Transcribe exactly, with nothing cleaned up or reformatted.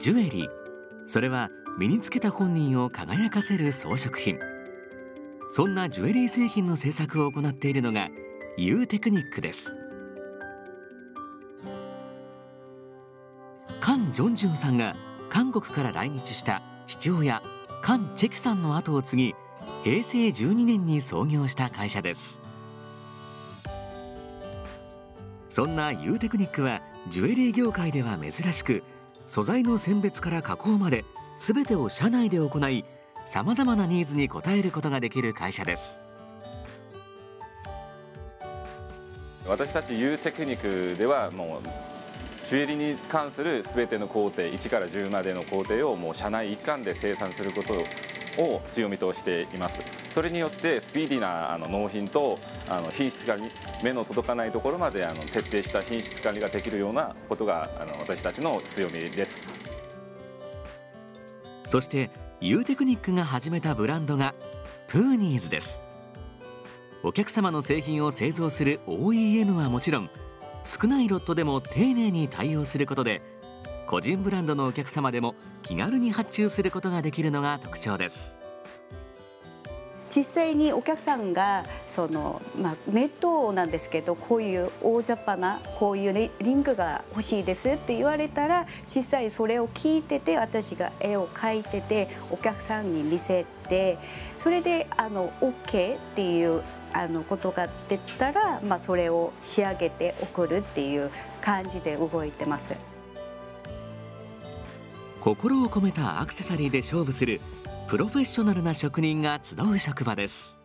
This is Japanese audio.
ジュエリー、それは身につけた本人を輝かせる装飾品。そんなジュエリー製品の製作を行っているのがユーテクニックです。カン・ジョンジュンさんが韓国から来日した父親カン・チェキさんの後を継ぎ、へいせいじゅうにねんに創業した会社です。そんなユーテクニックはジュエリー業界では珍しく、素材の選別から加工まで全てを社内で行い、さまざまなニーズに応えることができる会社です。 私たちユーテクニックではもうジュエリーに関する全ての工程、いちからじゅうまでの工程をもう社内一貫で生産することを強みとしています。それによってスピーディーなあの納品とあの品質管理、目の届かないところまであの徹底した品質管理ができるようなことがあの私たちの強みです。 そしてユーテクニックが始めたブランドがプーニーズです。お客様の製品を製造する オーイーエム はもちろん、少ないロットでも丁寧に対応することで、個人ブランドのお客様でも気軽に発注することができるのが特徴です。 実際にお客さんがその、まあ、ネットなんですけど、こういう大雑把なこういうリングが欲しいですって言われたら、実際それを聞いてて、私が絵を描いててお客さんに見せて、それであの オーケー っていうあのことが出たら、まあ、それを仕上げて送るっていう感じで動いてます。 心を込めたアクセサリーで勝負するプロフェッショナルな職人が集う職場です。